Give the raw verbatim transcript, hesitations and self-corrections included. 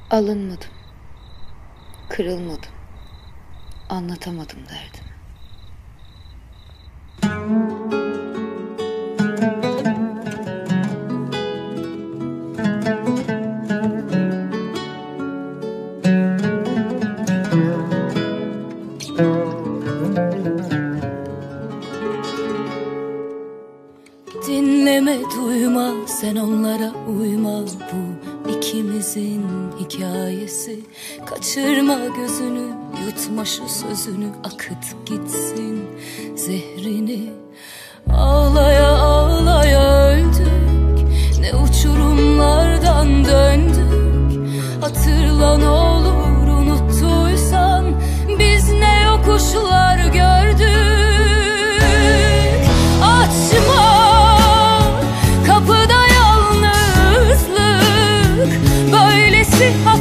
Alınmadım, kırılmadım, anlatamadım derdimi. Dinleme, duyma, sen onlara uyma. Bu ikimizin hikayesi. Kaçırma gözünü, yutma şu sözünü. Akıt gitsin zehrini. Ağlaya ağlaya öldük, ne uçurumlardan döndük. Hatırla ne olur, unuttuysan biz ne yokuşlar gördük. Açma kapıda yalnızlık, böylesi